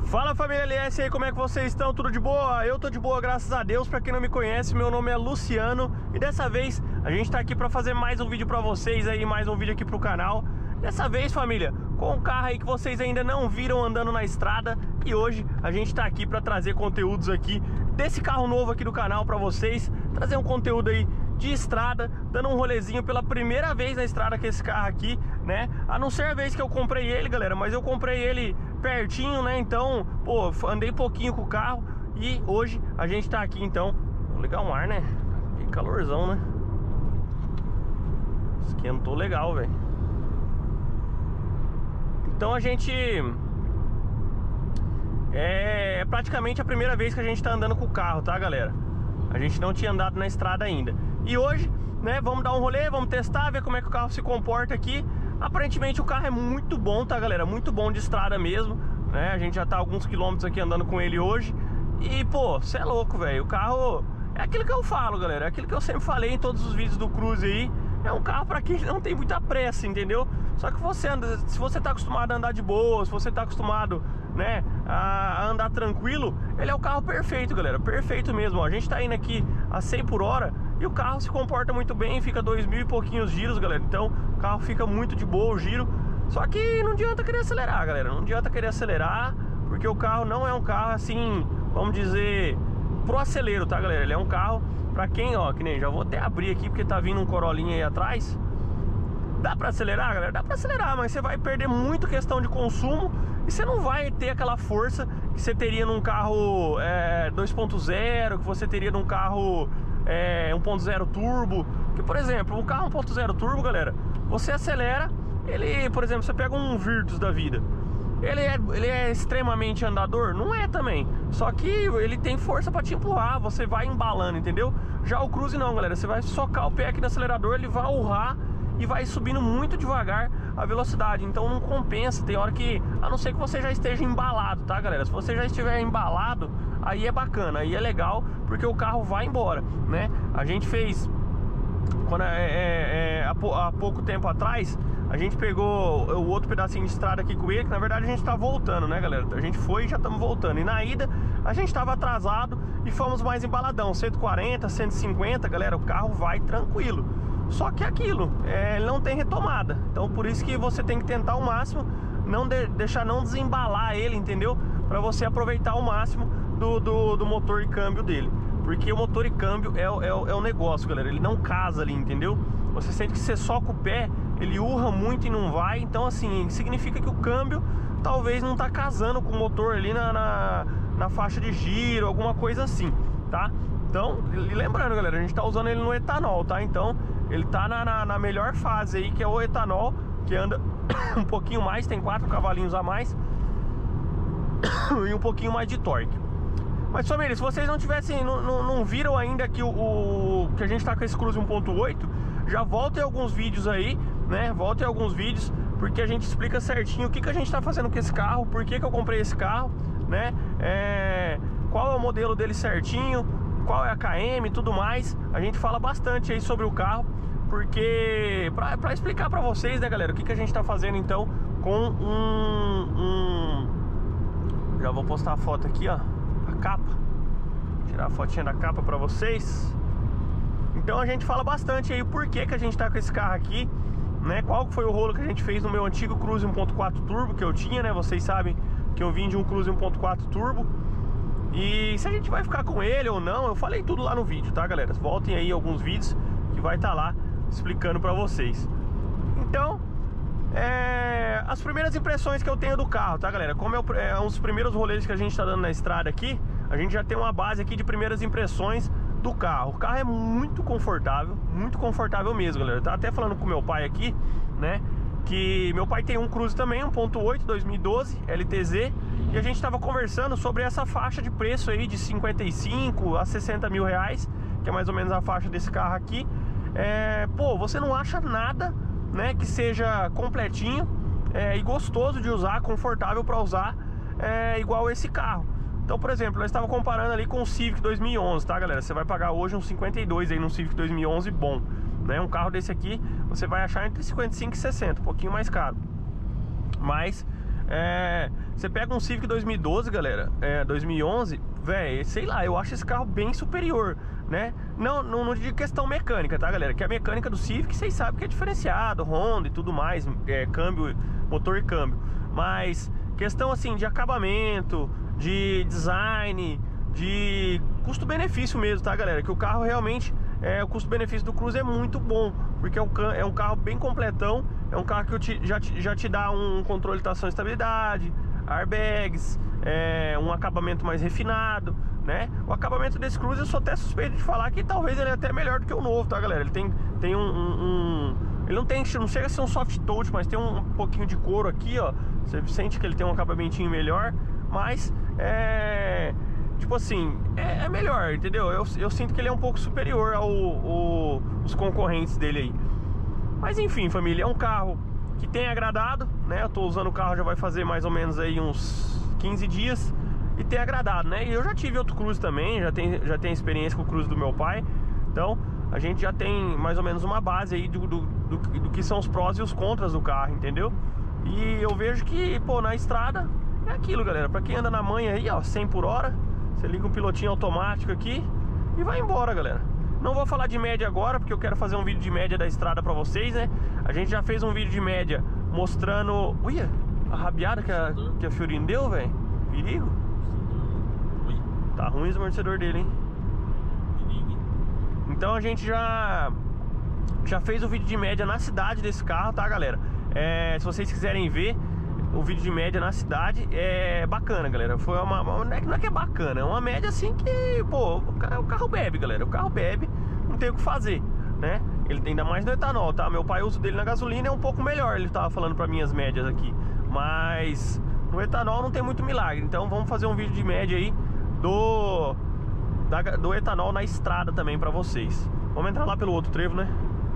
Fala família LS aí, como é que vocês estão? Tudo de boa? Eu tô de boa, graças a Deus. Pra quem não me conhece, meu nome é Luciano e dessa vez a gente tá aqui pra fazer mais um vídeo pra vocês aí, mais um vídeo aqui pro canal. Dessa vez, família, com um carro aí que vocês ainda não viram andando na estrada. E hoje a gente tá aqui pra trazer conteúdos aqui desse carro novo aqui do canal pra vocês. Trazer um conteúdo aí de estrada, dando um rolezinho pela primeira vez na estrada com esse carro aqui, né? A não ser a vez que eu comprei ele, galera, mas eu comprei ele pertinho, né? Então, pô, andei pouquinho com o carro e hoje a gente tá aqui, então. Vou ligar um ar, né? Que calorzão, né? Esquentou legal, velho. Então a gente... É praticamente a primeira vez que a gente tá andando com o carro, tá, galera? A gente não tinha andado na estrada ainda. E hoje, né, vamos dar um rolê, vamos testar, ver como é que o carro se comporta aqui. Aparentemente o carro é muito bom, tá, galera? Muito bom de estrada mesmo, né? A gente já tá alguns quilômetros aqui andando com ele hoje. E, pô, cê é louco, velho. O carro é aquilo que eu falo, galera. É aquilo que eu sempre falei em todos os vídeos do Cruze aí. É um carro pra quem não tem muita pressa, entendeu? Só que você anda, se você tá acostumado a andar de boa, se você tá acostumado, né, a andar tranquilo, ele é o carro perfeito, galera. Perfeito mesmo, ó. A gente tá indo aqui a 100 por hora e o carro se comporta muito bem, fica 2.000 e pouquinhos giros, galera. Então o carro fica muito de boa o giro. Só que não adianta querer acelerar, galera. Não adianta querer acelerar, porque o carro não é um carro assim, vamos dizer, pro acelero, tá, galera? Ele é um carro pra quem, ó, que nem, já vou até abrir aqui porque tá vindo um Corolinha aí atrás. Dá pra acelerar, galera? Dá pra acelerar, mas você vai perder muito questão de consumo e você não vai ter aquela força que você teria num carro 2.0, que você teria num carro 1.0 turbo. Que, por exemplo, um carro 1.0 turbo, galera, você acelera, ele, por exemplo, você pega um Virtus da vida. Ele é extremamente andador? Não é também. Só que ele tem força pra te empurrar, você vai embalando, entendeu? Já o Cruze não, galera. Você vai socar o pé aqui no acelerador, ele vai urrar e vai subindo muito devagar a velocidade. Então não compensa. Tem hora que, a não ser que você já esteja embalado, tá, galera? Se você já estiver embalado, aí é bacana, aí é legal, porque o carro vai embora, né? A gente fez... Quando há pouco tempo atrás, a gente pegou o outro pedacinho de estrada aqui com ele, que na verdade a gente tá voltando, né, galera? A gente foi e já estamos voltando. E na ida a gente tava atrasado e fomos mais embaladão, 140, 150, galera, o carro vai tranquilo. Só que aquilo, ele não tem retomada. Então por isso que você tem que tentar ao máximo não deixar não desembalar ele, entendeu? Pra você aproveitar ao máximo do motor e câmbio dele. Porque o motor e câmbio é o negócio, galera. Ele não casa ali, entendeu? Você sente que você soca o pé, ele urra muito e não vai. Então assim, significa que o câmbio talvez não tá casando com o motor ali na faixa de giro, alguma coisa assim, tá? Então, lembrando, galera, a gente tá usando ele no etanol, tá? Então, ele tá na melhor fase aí, que é o etanol, que anda um pouquinho mais, tem 4 cavalinhos a mais e um pouquinho mais de torque. Mas, família, se vocês não tivessem, não viram ainda que que a gente tá com esse Cruze 1.8, já voltem alguns vídeos aí, né? Voltem alguns vídeos, porque a gente explica certinho o que a gente tá fazendo com esse carro, por que eu comprei esse carro, né? Qual é o modelo dele certinho, qual é a KM e tudo mais. A gente fala bastante aí sobre o carro, porque pra explicar pra vocês, né, galera, o que a gente tá fazendo então com já vou postar a foto aqui, ó, a capa, tirar a fotinha da capa pra vocês. Então a gente fala bastante aí por que a gente tá com esse carro aqui, né? Qual foi o rolo que a gente fez no meu antigo Cruze 1.4 turbo que eu tinha, né? Vocês sabem que eu vim de um Cruze 1.4 turbo. E se a gente vai ficar com ele ou não, eu falei tudo lá no vídeo, tá, galera? Voltem aí alguns vídeos que vai estar lá explicando pra vocês. Então, as primeiras impressões que eu tenho do carro, tá, galera? Como é um dos primeiros rolês que a gente tá dando na estrada aqui, a gente já tem uma base aqui de primeiras impressões do carro. O carro é muito confortável mesmo, galera. Eu tava até falando com meu pai aqui, né, que meu pai tem um Cruze também, 1.8 2012 LTZ, e a gente tava conversando sobre essa faixa de preço aí de 55 a 60 mil reais, que é mais ou menos a faixa desse carro aqui. Pô, você não acha nada, né, que seja completinho e gostoso de usar, confortável para usar, igual esse carro. Então, por exemplo, nós estávamos comparando ali com o Civic 2011, tá, galera? Você vai pagar hoje uns 52 aí no Civic 2011 bom, né? Um carro desse aqui você vai achar entre 55 e 60, um pouquinho mais caro. Mas Você pega um Civic 2012, galera, 2011, velho, sei lá, eu acho esse carro bem superior, né? Não de questão mecânica, tá, galera? Que a mecânica do Civic, vocês sabem que é diferenciado, Honda e tudo mais, câmbio, motor e câmbio. Mas questão assim de acabamento, de design, de custo-benefício mesmo, tá, galera? Que o carro realmente, o custo-benefício do Cruze é muito bom, porque é um carro bem completão. É um carro que já te dá um controle de tração e estabilidade, airbags, um acabamento mais refinado, né? O acabamento desse Cruze eu sou até suspeito de falar que talvez ele é até melhor do que o novo, tá, galera? Ele tem ele não chega a ser um soft touch, mas tem um pouquinho de couro aqui, ó. Você sente que ele tem um acabamentinho melhor, mas tipo assim, é melhor, entendeu? Eu sinto que ele é um pouco superior aos concorrentes dele aí. Mas enfim, família, é um carro que tem agradado, né? Eu tô usando o carro já vai fazer mais ou menos aí uns 15 dias e tem agradado, né? E eu já tive outro Cruze também, já tenho experiência com o Cruze do meu pai. Então a gente já tem mais ou menos uma base aí do que são os prós e os contras do carro, entendeu? E eu vejo que, pô, na estrada é aquilo, galera. Pra quem anda na manha aí, ó, 100 por hora, você liga um pilotinho automático aqui e vai embora, galera. Não vou falar de média agora, porque eu quero fazer um vídeo de média da estrada pra vocês, né? A gente já fez um vídeo de média mostrando... Uia, a rabiada que a Fiorino deu, velho. Perigo. Tá ruim esse amortecedor dele, hein? Perigo. Então a gente já fez o vídeo de média na cidade desse carro, tá, galera? Se vocês quiserem ver o vídeo de média na cidade, é bacana, galera. Foi não é que é bacana, é uma média assim que, pô, o carro bebe, galera. O carro bebe, não tem o que fazer, né? Ele tem ainda mais no etanol, tá? Meu pai usa dele na gasolina, é um pouco melhor. Ele tava falando pra mim as médias aqui, mas no etanol não tem muito milagre. Então vamos fazer um vídeo de média aí do etanol na estrada também pra vocês. Vamos entrar lá pelo outro trevo, né?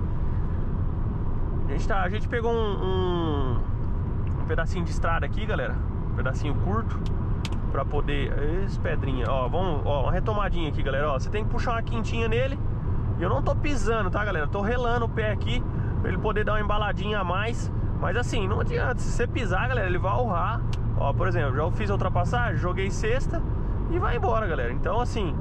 A gente pegou um pedacinho de estrada aqui, galera. Um pedacinho curto pra poder... Esse pedrinha, ó, uma retomadinha aqui, galera, ó. Você tem que puxar uma quintinha nele. E eu não tô pisando, tá, galera? Tô relando o pé aqui pra ele poder dar uma embaladinha a mais. Mas assim, não adianta. Se você pisar, galera, ele vai urrar. Ó, por exemplo, já fiz a ultrapassagem, joguei sexta e vai embora, galera. Então assim,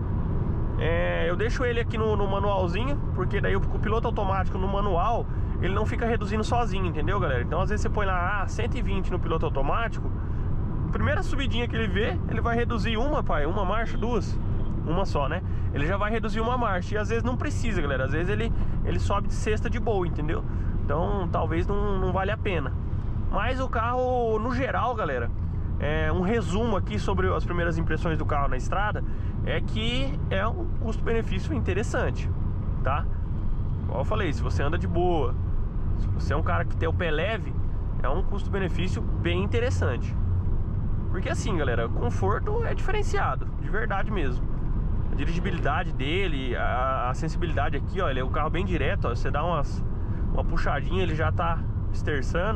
eu deixo ele aqui no manualzinho, porque daí o piloto automático no manual, ele não fica reduzindo sozinho, entendeu, galera? Então às vezes você põe lá 120 no piloto automático, primeira subidinha que ele vê, ele vai reduzir uma marcha, duas, uma só, né? Ele já vai reduzir uma marcha, e às vezes não precisa, galera. Às vezes ele sobe de sexta de boa, entendeu? Então talvez não vale a pena. Mas o carro, no geral, galera, um resumo aqui sobre as primeiras impressões do carro na estrada, é que é um custo-benefício interessante, tá? Como eu falei, se você anda de boa, se você é um cara que tem o pé leve, é um custo-benefício bem interessante. Porque assim, galera, conforto é diferenciado, de verdade mesmo. A dirigibilidade dele, a sensibilidade aqui, ó, ele é um carro bem direto, ó, você dá uma puxadinha, ele já tá esterçando.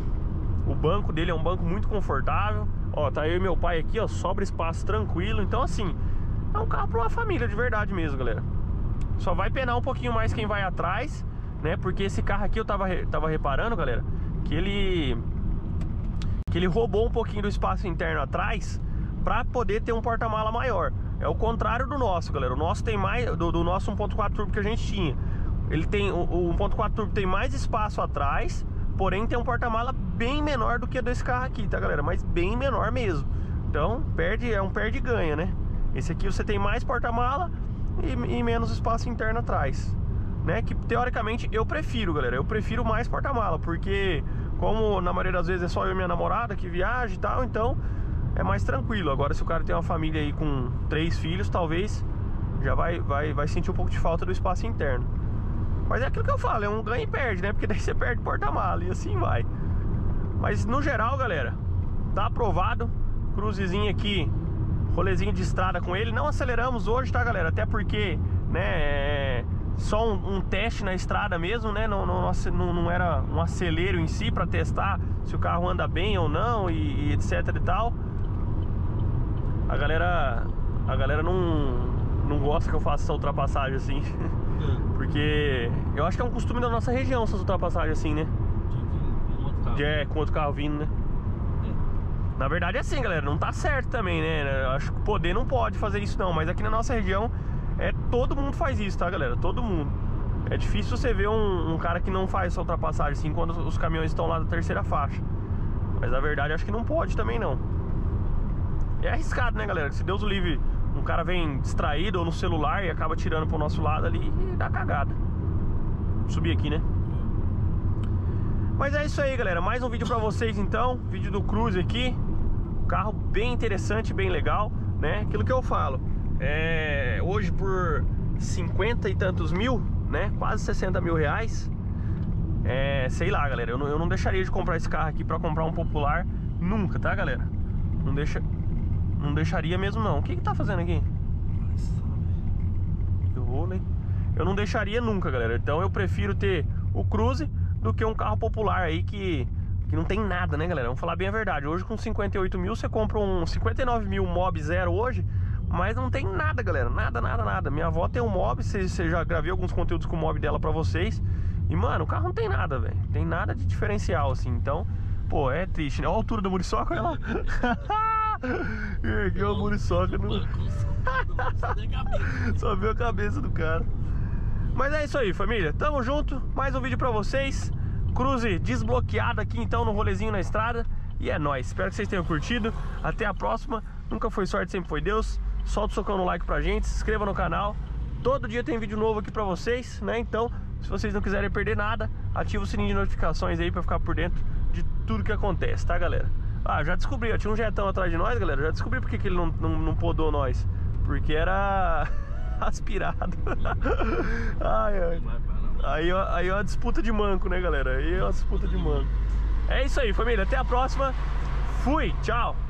O banco dele é um banco muito confortável. Ó, tá eu e meu pai aqui, ó, sobra espaço tranquilo. Então assim, é um carro pra uma família de verdade mesmo, galera. Só vai penar um pouquinho mais quem vai atrás, né? Porque esse carro aqui eu tava reparando, galera, que ele roubou um pouquinho do espaço interno atrás pra poder ter um porta-mala maior. É o contrário do nosso, galera. O nosso tem mais, do nosso 1.4 turbo que a gente tinha. Ele tem, o 1.4 turbo tem mais espaço atrás, porém tem um porta-mala bem menor do que desse carro aqui, tá, galera? Mas bem menor mesmo. Então é um perde-ganha, né? Esse aqui você tem mais porta-mala e menos espaço interno atrás, né? Que teoricamente eu prefiro, galera. Eu prefiro mais porta-mala, porque como na maioria das vezes é só eu e minha namorada que viaja e tal, então é mais tranquilo. Agora se o cara tem uma família aí com 3 filhos, talvez já vai sentir um pouco de falta do espaço interno. Mas é aquilo que eu falo, é um ganha e perde, né? Porque daí você perde porta-mala e assim vai. Mas no geral, galera, tá aprovado. Cruzezinho aqui, rolezinho de estrada com ele. Não aceleramos hoje, tá, galera? Até porque, né, só um teste na estrada mesmo, né? Não era um acelero em si pra testar se o carro anda bem ou não e etc e tal. A galera não gosta que eu faça essa ultrapassagem assim. Porque eu acho que é um costume da nossa região essas ultrapassagens assim, né? Com outro carro vindo, né? Na verdade é assim, galera, não tá certo também, né? Eu acho que o poder não pode fazer isso não, mas aqui na nossa região todo mundo faz isso, tá, galera? Todo mundo. É difícil você ver um cara que não faz essa ultrapassagem assim quando os caminhões estão lá da terceira faixa. Mas na verdade acho que não pode também não. É arriscado, né, galera? Se Deus o livre, um cara vem distraído ou no celular e acaba tirando pro nosso lado ali e dá cagada. Vou subir aqui, né? Mas é isso aí, galera, mais um vídeo pra vocês então. Vídeo do Cruze aqui. Carro bem interessante, bem legal, né? Aquilo que eu falo, hoje por 50 e tantos mil, né? Quase 60 mil reais. Sei lá, galera, eu não deixaria de comprar esse carro aqui pra comprar um popular nunca, tá, galera? Não deixaria mesmo não. O que tá fazendo aqui? Eu não deixaria nunca, galera. Então eu prefiro ter o Cruze do que um carro popular aí que não tem nada, né, galera? Vamos falar bem a verdade. Hoje com 58 mil você compra um 59 mil Mob zero hoje, mas não tem nada, galera. Nada, nada, nada. Minha avó tem um Mob, você já gravei alguns conteúdos com o Mob dela pra vocês. E, mano, o carro não tem nada, velho. Tem nada de diferencial, assim. Então, pô, é triste, né? Olha a altura da muriçoca, olha lá. Ergueu a muriçoca no... Só viu a cabeça do cara. Mas é isso aí, família. Tamo junto. Mais um vídeo pra vocês. Cruze desbloqueado aqui, então, no rolezinho na estrada. E é nóis. Espero que vocês tenham curtido. Até a próxima. Nunca foi sorte, sempre foi Deus. Solta o socão no like pra gente. Se inscreva no canal. Todo dia tem vídeo novo aqui pra vocês, né? Então, se vocês não quiserem perder nada, ativa o sininho de notificações aí pra ficar por dentro de tudo que acontece, tá, galera? Ah, já descobri, ó, tinha um jetão atrás de nós, galera. Já descobri porque que ele não podou nós. Porque era aspirado. Ai, ai. Aí é uma disputa de manco, né, galera? Aí é uma disputa de manco. É isso aí, família. Até a próxima. Fui, tchau.